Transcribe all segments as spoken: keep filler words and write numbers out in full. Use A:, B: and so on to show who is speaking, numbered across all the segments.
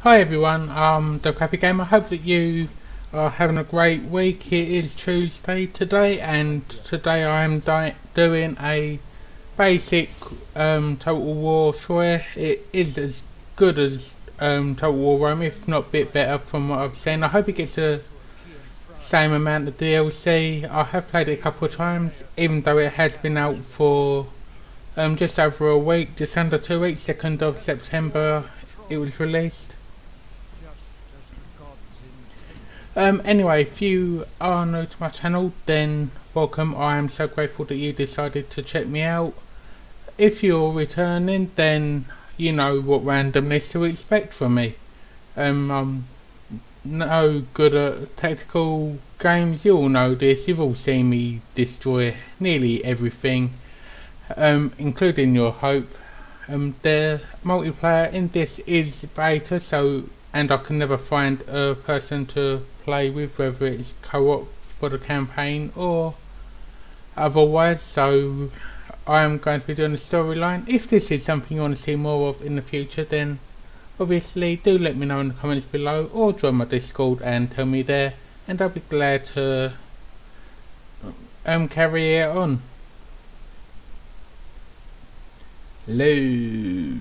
A: Hi everyone, um, the Crappy Gamer. I hope that you are having a great week. It is Tuesday today, and today I am doing a basic um, Total War Troy. It is as good as um, Total War Rome, if not a bit better from what I've seen. I hope it gets the same amount of D L C. I have played it a couple of times, even though it has been out for um, just over a week, just under two weeks, second of September it was released. Um, anyway, if you are new to my channel, then welcome. I am so grateful that you decided to check me out. If you're returning, then you know what randomness to expect from me. Um, I'm no good at tactical games, you all know this. You've all seen me destroy nearly everything, um, including your hope. Um, the multiplayer in this is beta, so and I can never find a person to play with, whether it's co-op for the campaign or otherwise, so I am going to be doing a storyline. If this is something you want to see more of in the future, then obviously do let me know in the comments below, or join my Discord and tell me there, and I'll be glad to um, carry it on. Load.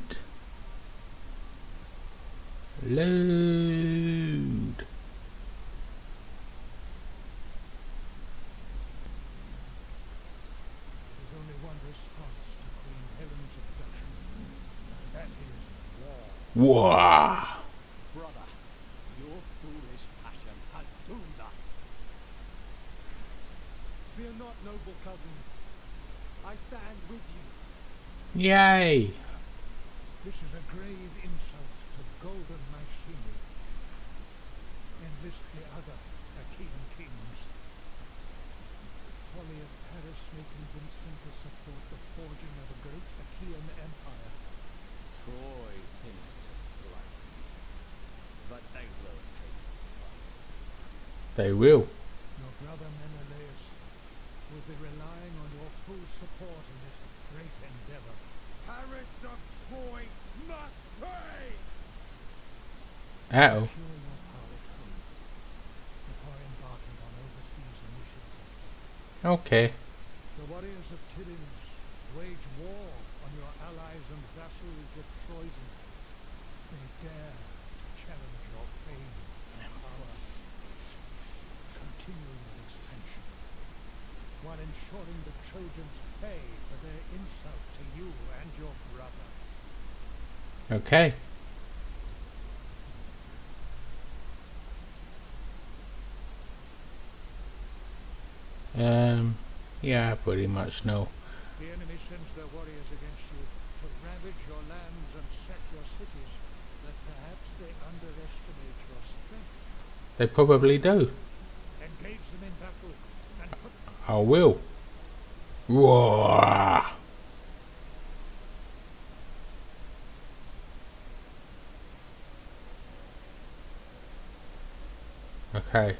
A: Load. Wow.
B: Brother, your foolish passion has doomed us. Fear not, noble cousins. I stand with you.
A: Yay.
C: This is a grave insult to golden Mycenae. Enlist the other Achaean kings. The folly of Paris may convince them to support the forging of a great Achaean empire.
B: Troy thinks to slay me, but they will pay the price.
A: They will.
C: Your brother Menelaus will be relying on your full support in this great endeavor.
B: Paris of Troy must pay!
A: Uh-oh.
C: Secure your power at home before embarking on overseas initiatives.
A: Okay.
C: The warriors of Tiryns wage war on your allies and vassals of Troyzen. They dare to challenge your fame and power. Continue your expansion, while ensuring the Trojans pay for their insult to you and your brother.
A: Okay. Um, yeah, I pretty much know.
C: The enemy sends their warriors against you to ravage your lands and sack your cities, but perhaps they underestimate your strength.
A: They probably do.
C: Engage them in battle and put
A: I will. Roar. Okay.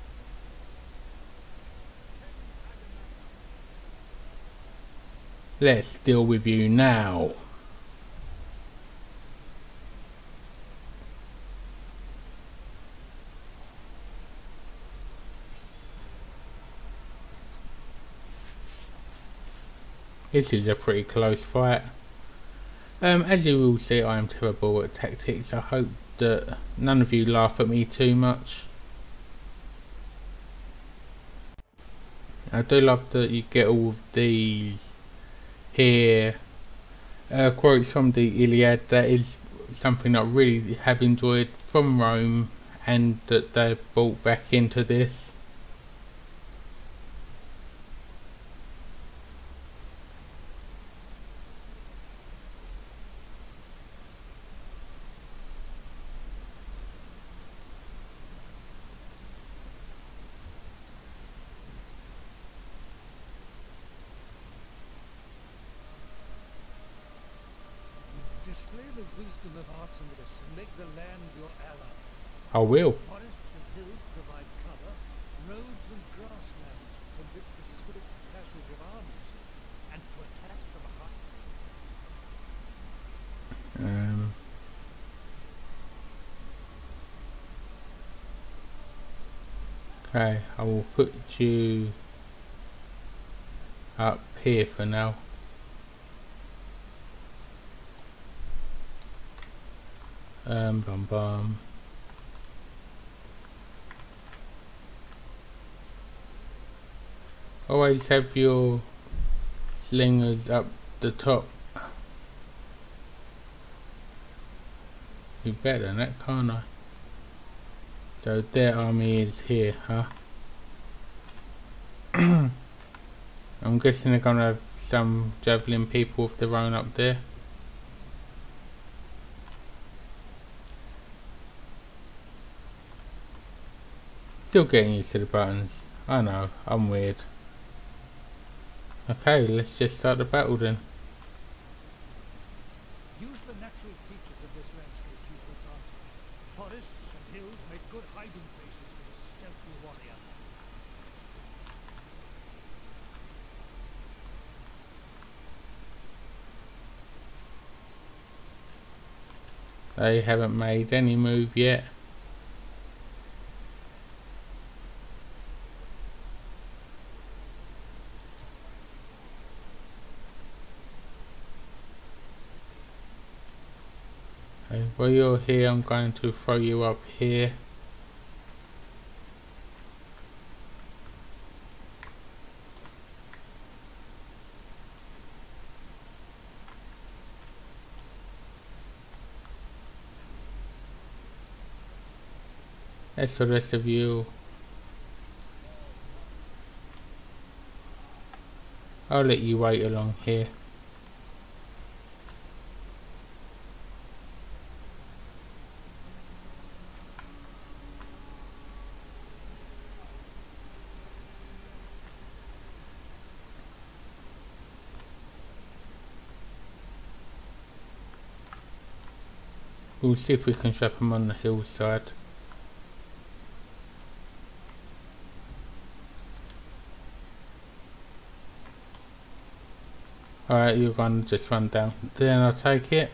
A: Let's deal with you now. This is a pretty close fight. Um, as you will see, I am terrible at tactics. I hope that none of you laugh at me too much. I do love that you get all of these here uh, quotes from the Iliad. That is something I really have enjoyed from Rome, and that they brought back into this.
C: display the wisdom of Artemis and make the land your ally.
A: I will.
C: Forests and hills provide cover, roads and grasslands permit the swift passage of armies, and to attack from behind.
A: Um. Okay, I will put you up here for now. Um, bum bum. Always have your slingers up the top. You better than that, can't I? So their army is here, huh? I'm guessing they're gonna have some javelin people of their own up there. Still getting used to the buttons. I know, I'm weird. Okay, let's just start the battle then.
C: Use the natural features of this landscape to your advantage. Forests and hills make good hiding places for the stealthy warrior.
A: They haven't made any move yet. Okay, while you're here, I'm going to throw you up here. That's the rest of you. I'll let you wait along here. We'll see if we can trap them on the hillside. Alright, you're gonna just run down. Then I'll take it.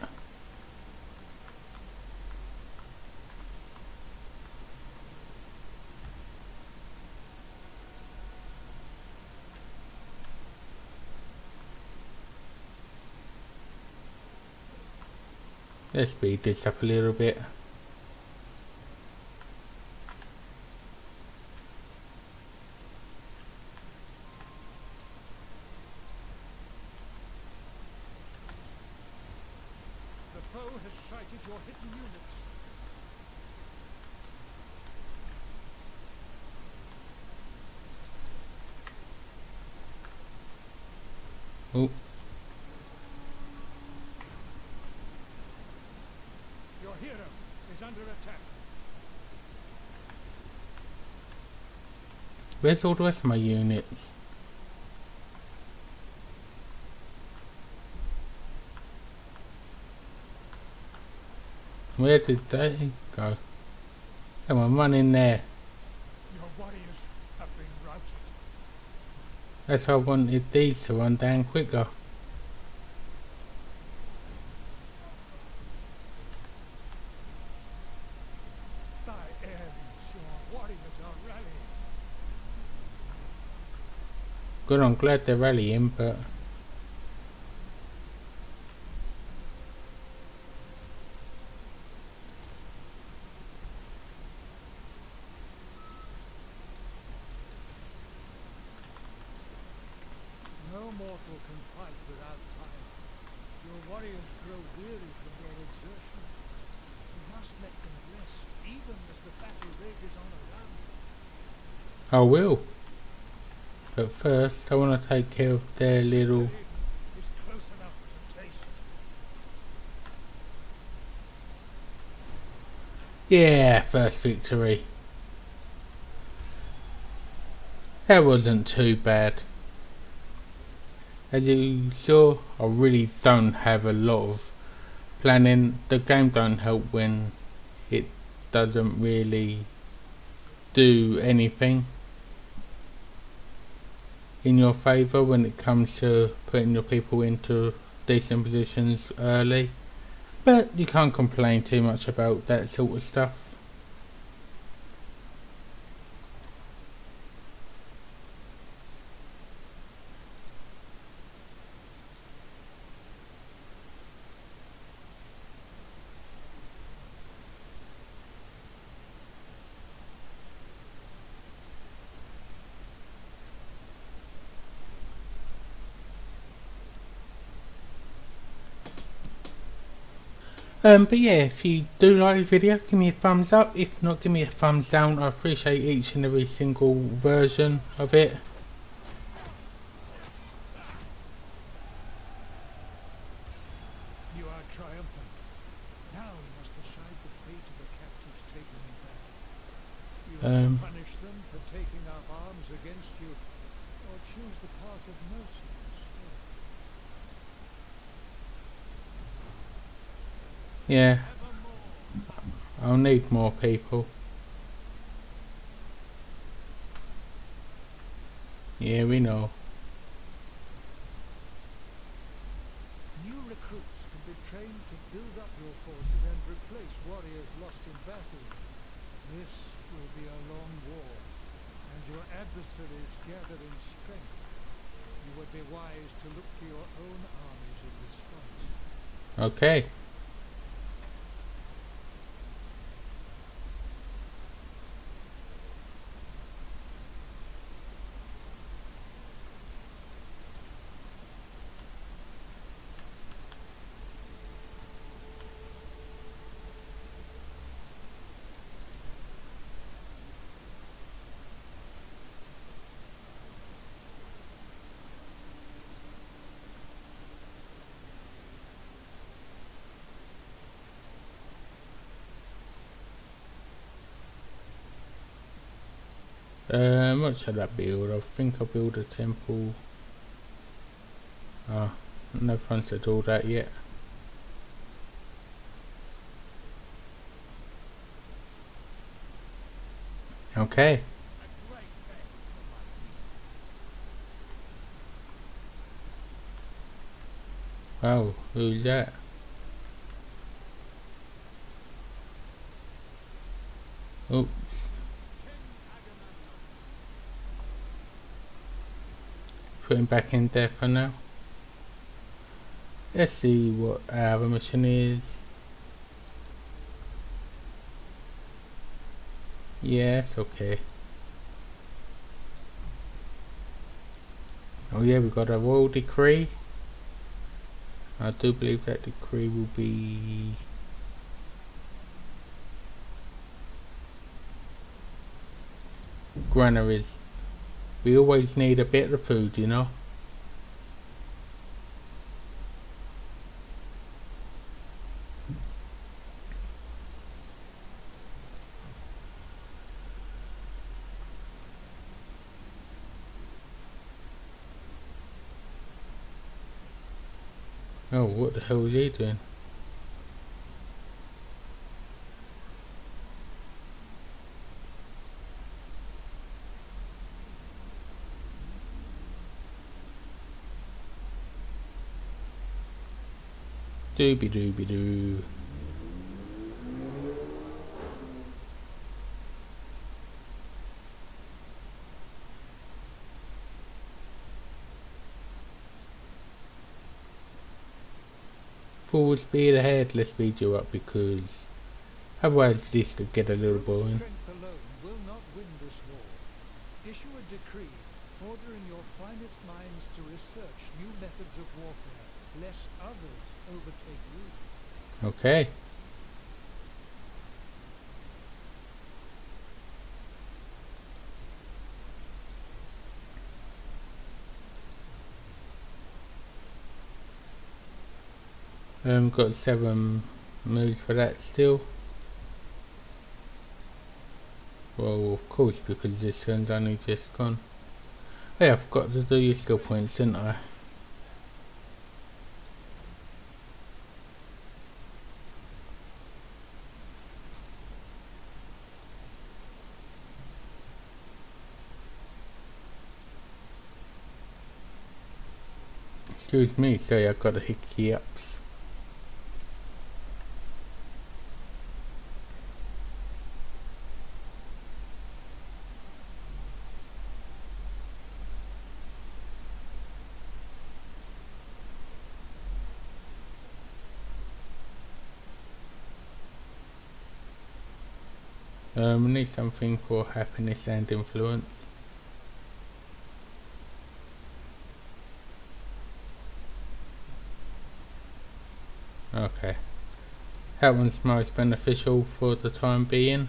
A: Let's speed this up a little bit.
C: The foe has sighted your hidden units.
A: Oh.
C: Your hero is under attack.
A: Where's all the rest of my units? Where did they go? Come on, run in there.
C: Your warriors have been routed.
A: That's why I wanted these to run down quicker.
C: By Ares, your warriors are rallying.
A: Good, I'm glad they're rallying, but
C: No mortal can fight without time. Your warriors grow weary from their exertion. You must let them rest, even as the battle rages on around.
A: I will. But first, I want to take care of their little...
C: Is close enough to taste.
A: Yeah, first victory. That wasn't too bad. As you saw, I really don't have a lot of planning. The game don't help when it doesn't really do anything in your favour when it comes to putting your people into decent positions early. But you can't complain too much about that sort of stuff. Um, but yeah, if you do like this video, give me a thumbs up. If not, give me a thumbs down. I appreciate each and every single version of it.
C: You are triumphant. Now we must decide the fate of the captives taken in battle. You
A: Um,
C: will punish them for taking up arms against you, or choose the path of mercy instead.
A: yeah, I'll need more people. Yeah, we know.
C: New recruits can be trained to build up your forces and replace warriors lost in battle. This will be a long war, and your adversaries gather in strength. You would be wise to look to your own armies in response.
A: Okay. Um, what should I build? I think I'll build a temple. Ah, no funds to do that yet. Okay. Wow, who's that? Oops. Put him back in there for now. Let's see what our mission is. Yes, okay. Oh yeah, we got a royal decree. I do believe that decree will be granaries. We always need a bit of food, you know. Oh, what the hell is he doing? Dooby dooby doo. Full speed ahead, let's speed you up because otherwise this could get a little boring.
C: Strength alone will not win this war. Issue a decree ordering your finest minds to research new methods of warfare, lest others overtake you.
A: Okay. Um, got seven moves for that still. Well, of course, because this one's only just gone. Oh yeah, I forgot to do your skill points, didn't I? Excuse me, sorry, I've got the hickey ups. Um, we need something for happiness and influence. Okay. That one's most beneficial for the time being.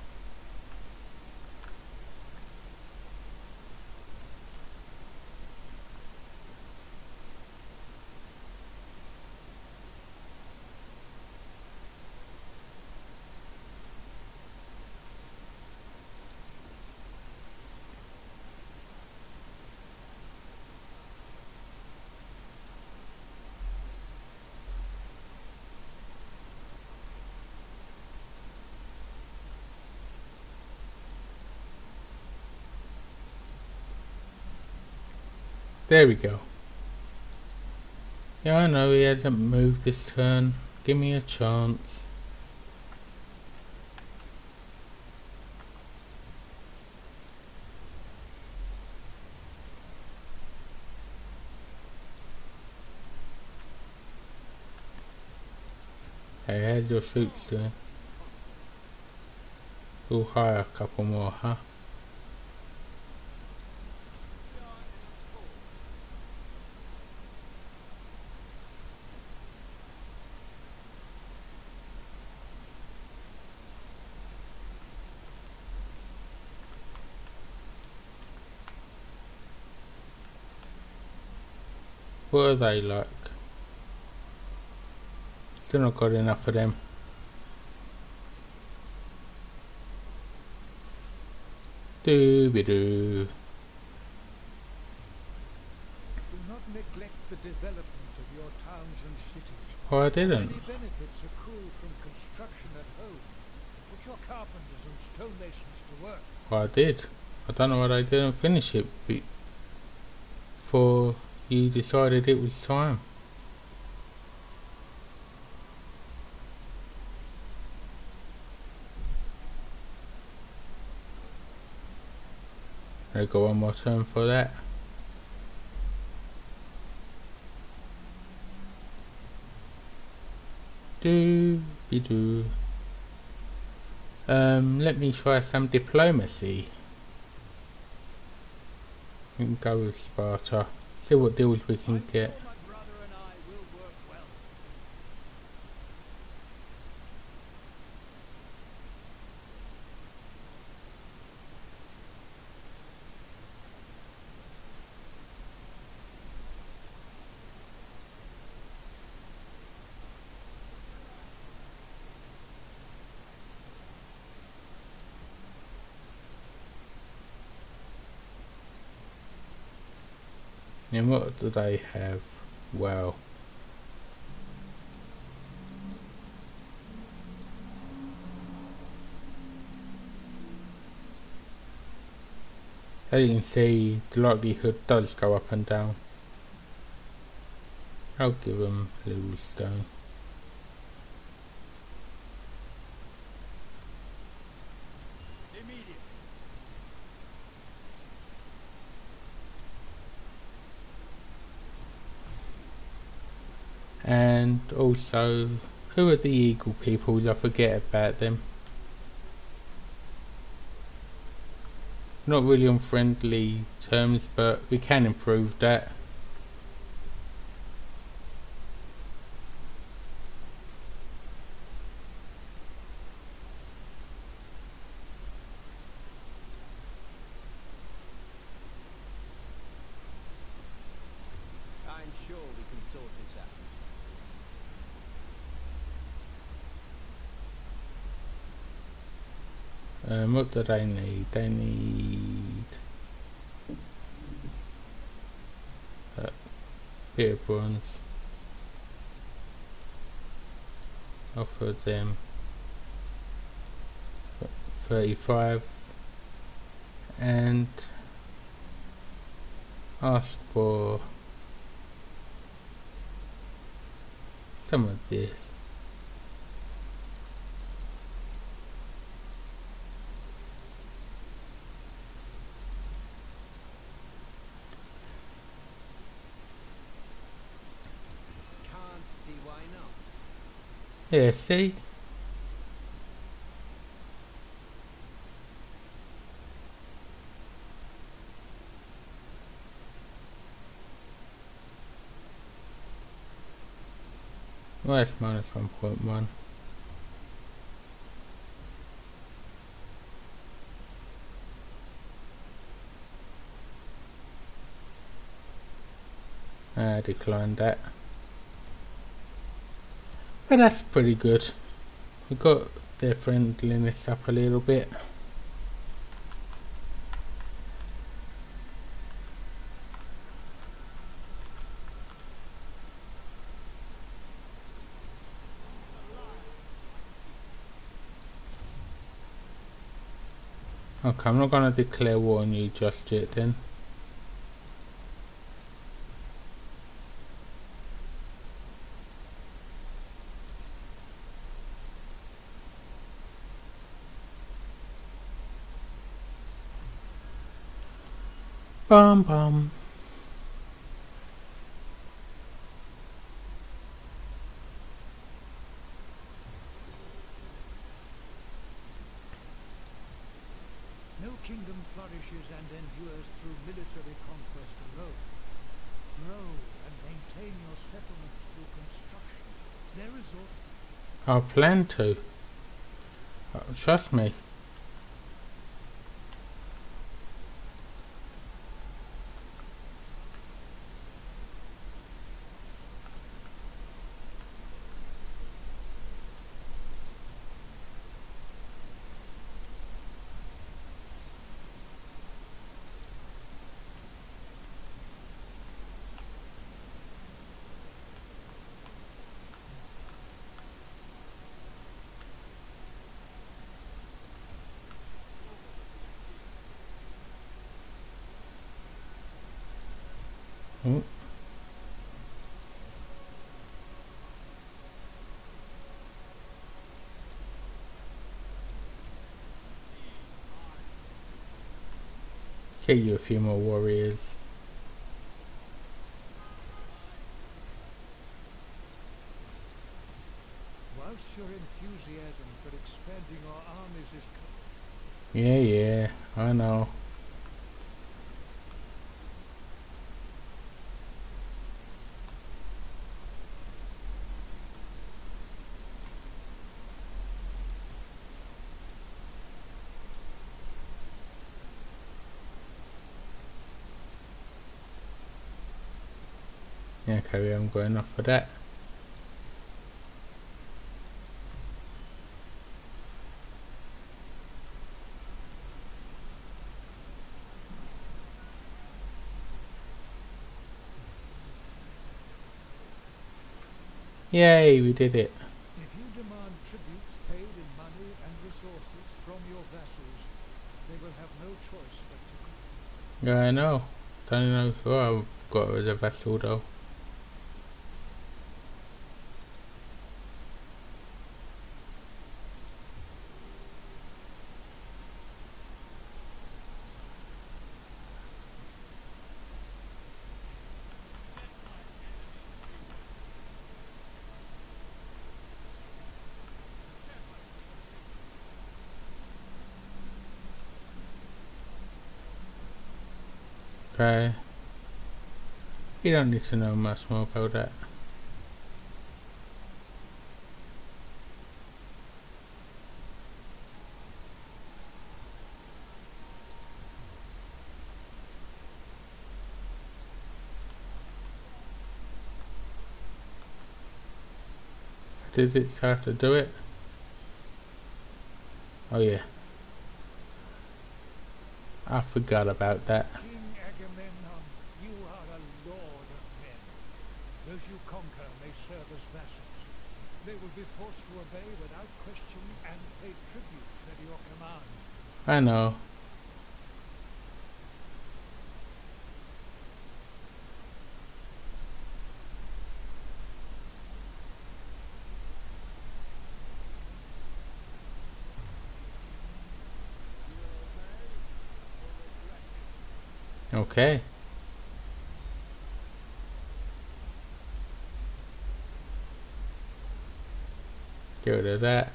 A: There we go. Yeah, I know he hasn't moved this turn. Give me a chance. Hey, how's your troops doing? We'll hire a couple more, huh? What are they like? Still not got enough of them. Doo-be-doo.
C: Do not neglect the development of your towns and cities.
A: Oh, I didn't.
C: Many benefits accrue from construction at home. Put your carpenters and stonemasons to work.
A: Oh, I did. I don't know why they didn't finish it before you decided it was time. I got one more turn for that. Do be do. Um, let me try some diplomacy. We can go with Sparta. See what deals we can get. And what do they have? Wow. As you can see, the likelihood does go up and down. I'll give them a little stone. And also, who are the eagle peoples? I forget about them. Not really on friendly terms, but we can improve that.
B: I'm sure we can sort this out.
A: Um, what do they need? They need a bit of bronze. Offer them thirty-five and ask for some of this. Yeah, see? Well, that's minus one point one. I declined that. But that's pretty good. We got their friendliness up a little bit. Okay, I'm not gonna declare war on you just yet then. Bum bum.
C: No kingdom flourishes and endures through military conquest alone. Grow and maintain your settlements through construction. Their resort.
A: I plan to. Uh, trust me. Oh. Get you a few more warriors.
C: Whilst your enthusiasm for expanding our armies is...
A: Yeah, yeah, I know. Yeah, okay, we haven't got enough for that. Yay, we did it.
C: If you demand tributes paid in money and resources from your vassals, they will have no choice but to...
A: Yeah, I know. Don't know who I've got as a vessel though. Okay. You don't need to know much more about that. Did it start to do it? Oh yeah. I forgot about that.
C: King Agamemnon, you are a lord of men. Those you conquer may serve as vassals. They will be forced to obey without question and pay tribute at your command.
A: I know. Okay. Get rid of that.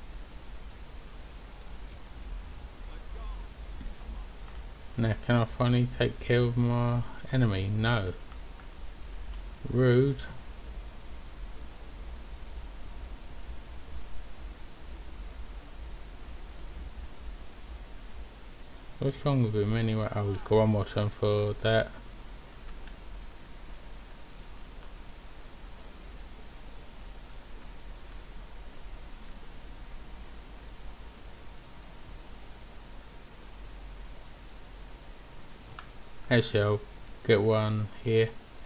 A: Now can I finally take care of my enemy? No. Rude. What's wrong with him anyway? Oh, he's got one more turn for that. Actually, I'll get one here.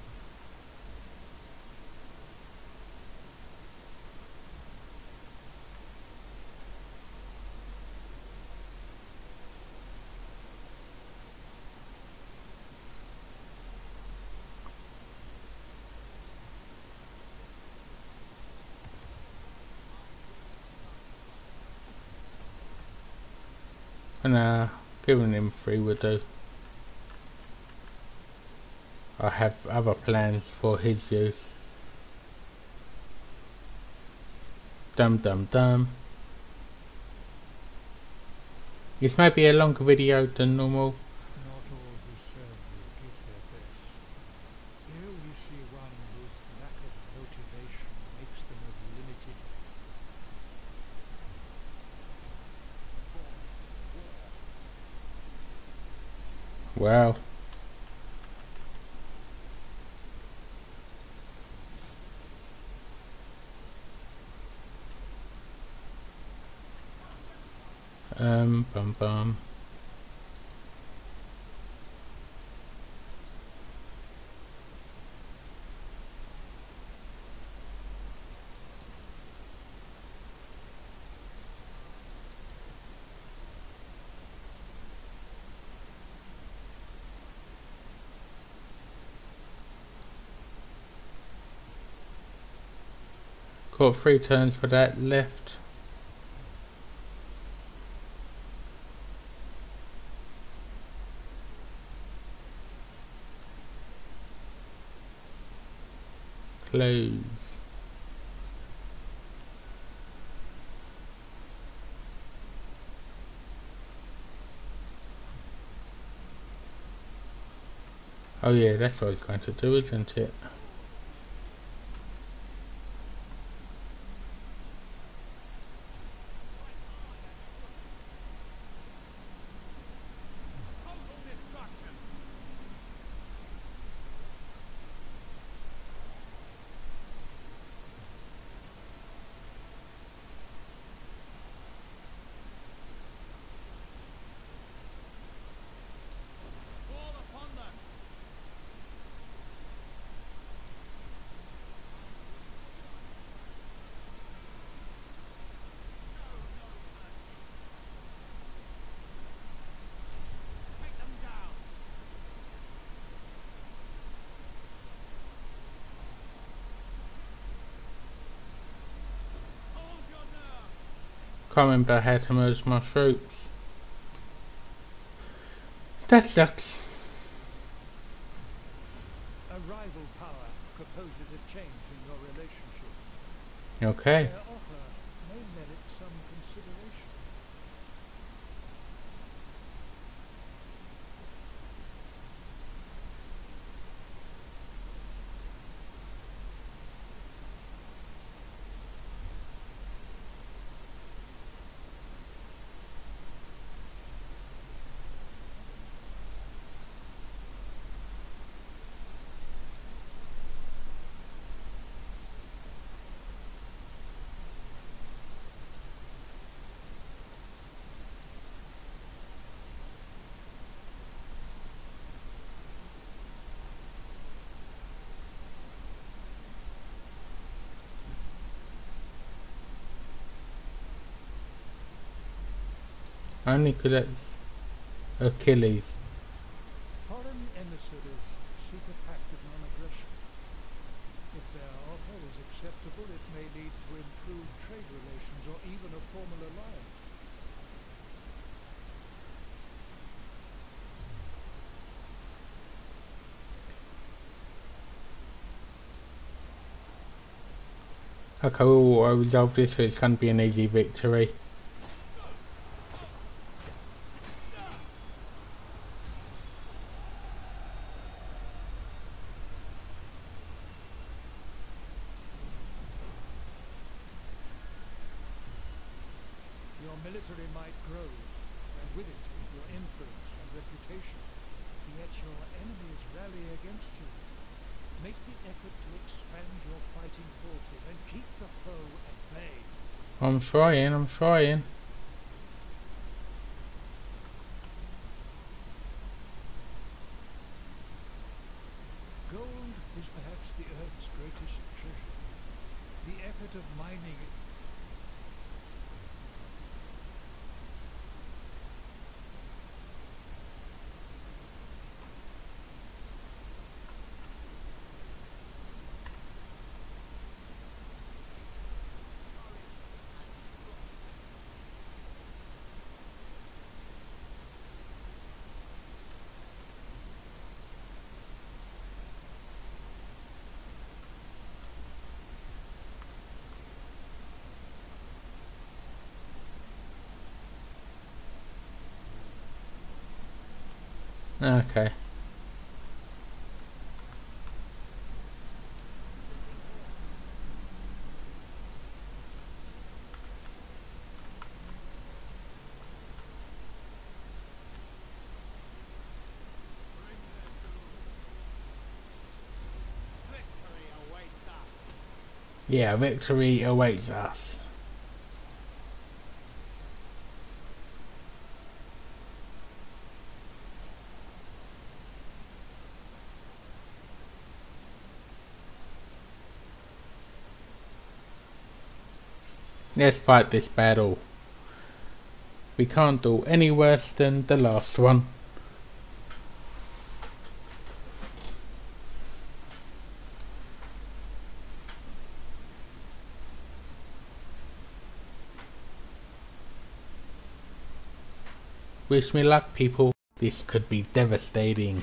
A: And uh, giving him three would do. I have other plans for his use. Dum dum dum. This may be a longer video than normal.
C: Not all who serve you give their best. Here we see one whose lack of motivation makes them of limited.
A: Wow. Um, bum bum. Got three turns for that left. Close. Oh yeah, that's what it's going to do, isn't it? Can't remember how to merge my troops. That sucks.
C: A rival power proposes a change in your relationship.
A: Okay.
C: Their offer may merit some consideration.
A: Only because that's Achilles.
C: Foreign emissaries seek a pact of non-aggression. If their offer is acceptable, it may lead to improved trade relations or even a formal alliance.
A: Okay, we'll uh, resolve this so it's going to be an easy victory.
C: Your military might grows, and with it, your influence and reputation. Yet your enemies rally against you. Make the effort to expand your fighting forces and keep the foe at bay.
A: I'm trying, I'm trying. Okay.
B: Victory awaits us.
A: Yeah, victory awaits us. Let's fight this battle. We can't do any worse than the last one. Wish me luck, people. This could be devastating.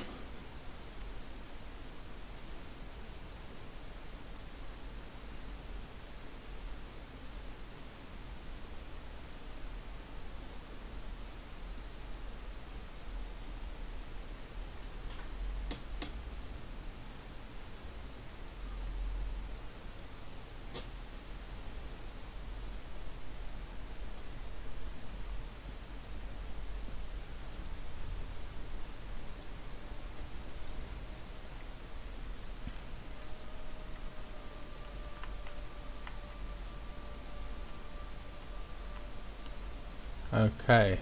A: Okay.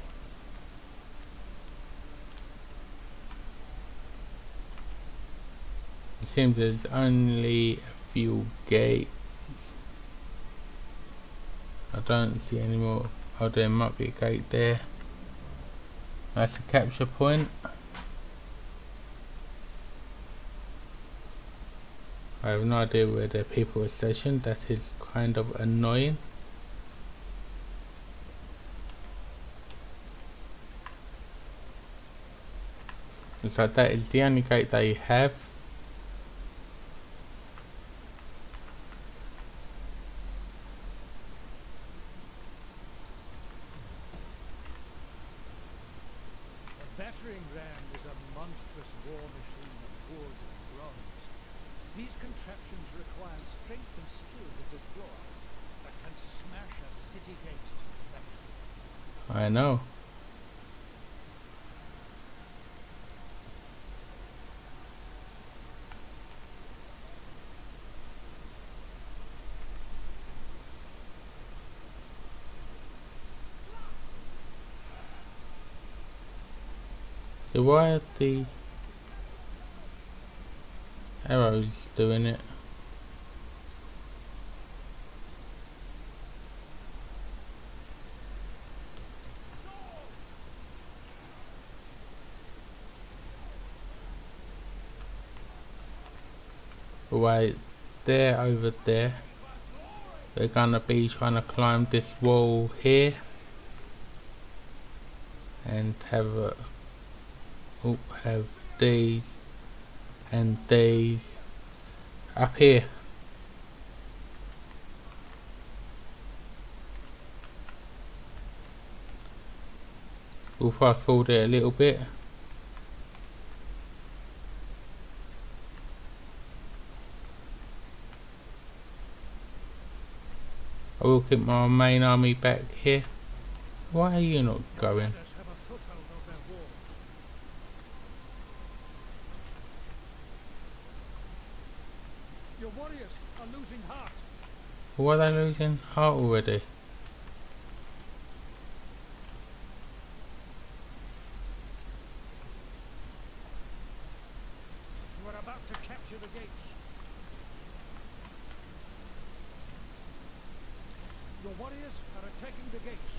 A: It seems there's only a few gates. I don't see any more. Oh, there might be a gate there. That's a capture point. I have no idea where the people are stationed. That is kind of annoying. So that is the only gate they have.
C: A battering ram is a monstrous war machine of wood and bronze. These contraptions require strength and skill to deploy, but can smash a city gate to perfection.
A: I know. So why are the arrows doing it? Right there, over there. We're gonna be trying to climb this wall here and have a oh, have these and these up here. We'll fast forward it a little bit. I will keep my main army back here. Why are you not going?
C: Others have a foothold of their walls. Your warriors are losing heart.
A: Why are they losing heart already?
C: You are about to capture the gates. Your warriors are attacking the gates.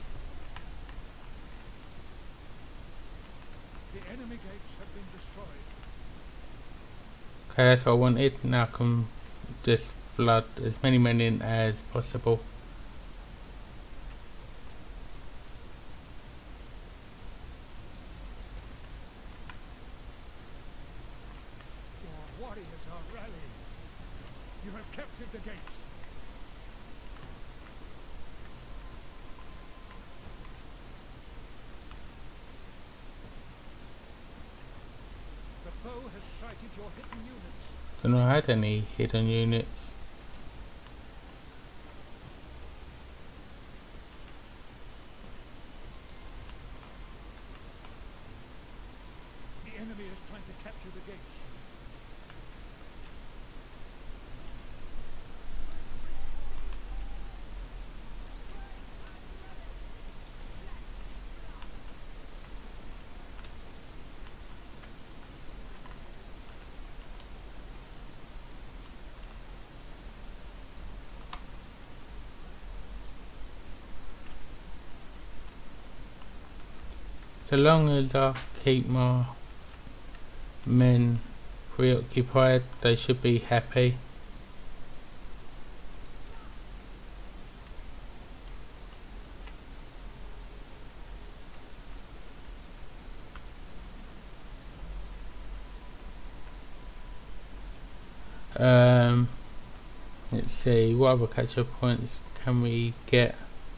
C: The enemy gates have been destroyed.
A: Okay, that's what I wanted. Now I can just flood as many men in as possible.
C: Your warriors are rallying. You have captured the gates. sighted your hidden units.
A: Don't know I had any hidden units.
C: The enemy is trying to capture the gates.
A: So long as I keep my men preoccupied, they should be happy. Um, let's see, what other capture points can we get?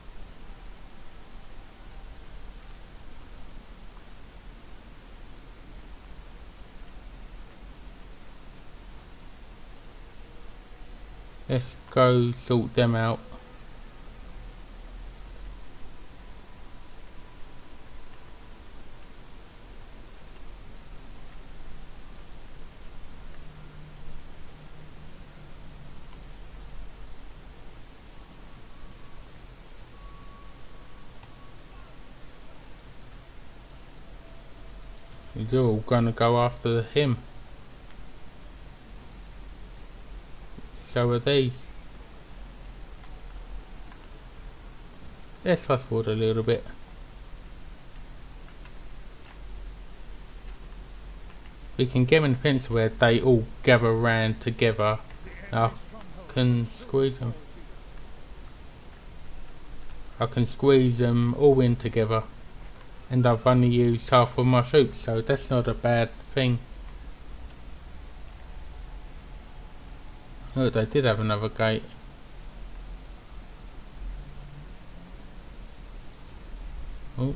A: Let's go sort them out. He's all gonna go after him. So are these. Let's fast forward a little bit. We can get them in a fence where they all gather around together. I can squeeze them. I can squeeze them all in together. And I've only used half of my troops, so that's not a bad thing. Oh, they did have another gate. Oh.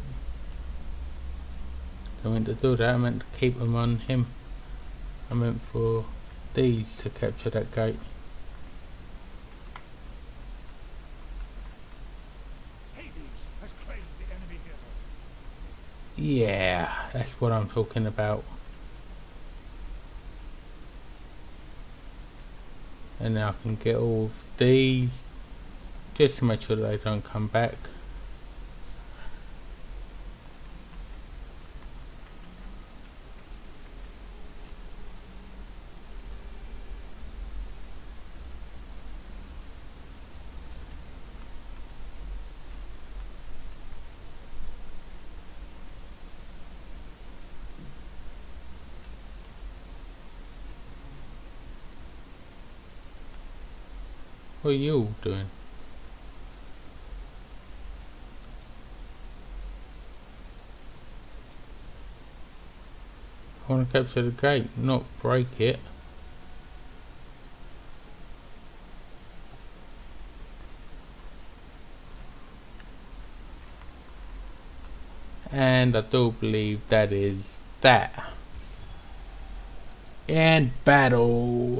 A: I meant to do that, I meant to keep them on him. I meant for these to capture that gate.
C: Hades has claimed the enemy hero.
A: Yeah, that's what I'm talking about. And now I can get all of these just to make sure that they don't come back. What are you all doing? I want to capture the gate, not break it. And I do believe that is that. And battle.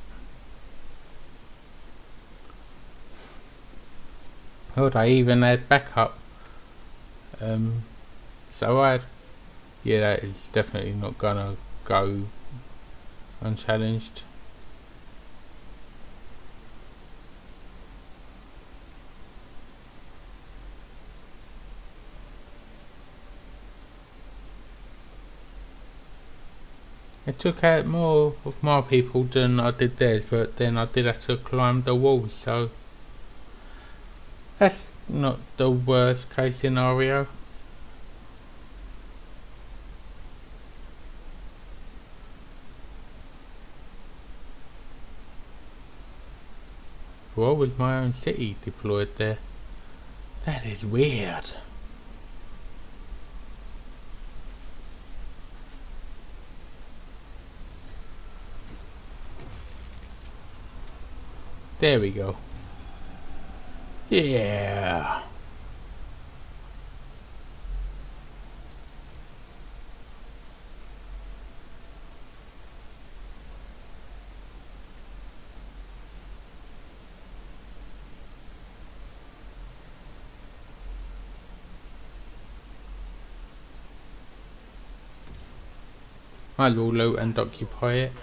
A: Oh, I even had backup. Um, so I, yeah, that is definitely not gonna go unchallenged. It took out more of my people than I did theirs, but then I did have to climb the walls, so that's not the worst case scenario. Why was my own city deployed there? That is weird. There we go. Yeah. Might as well loot and occupy it.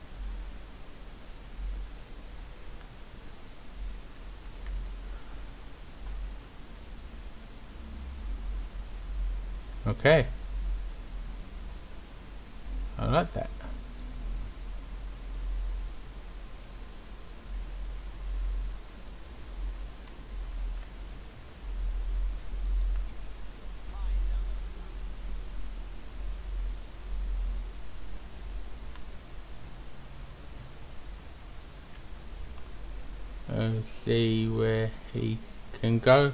A: Okay. I like that. Let's see where he can go.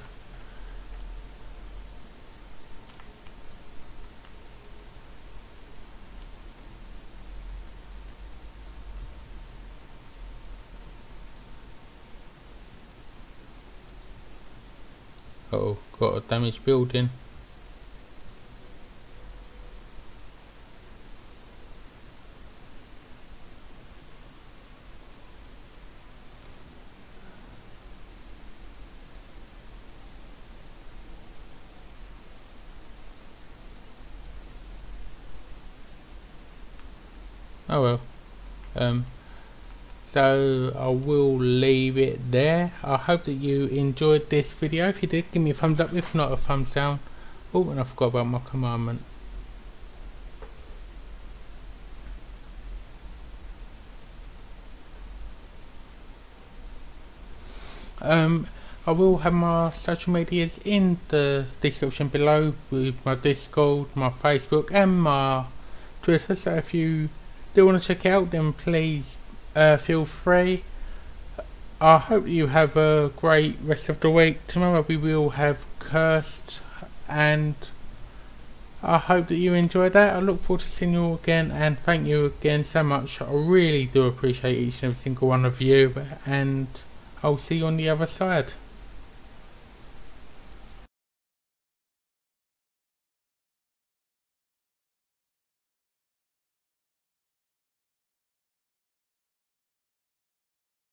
A: Oh, got a damaged building. Oh well. Um, so I will leave it there. I hope that you enjoyed this video. If you did, give me a thumbs up. If not, a thumbs down. Oh, and I forgot about my commandment. Um, I will have my social medias in the description below, with my Discord, my Facebook and my Twitter, so if you do want to check it out, then please uh, feel free. I hope you have a great rest of the week. Tomorrow we will have Cursed, and I hope that you enjoyed that. I look forward to seeing you all again, and thank you again so much. I really do appreciate each and every single one of you, and I'll see you on the other side.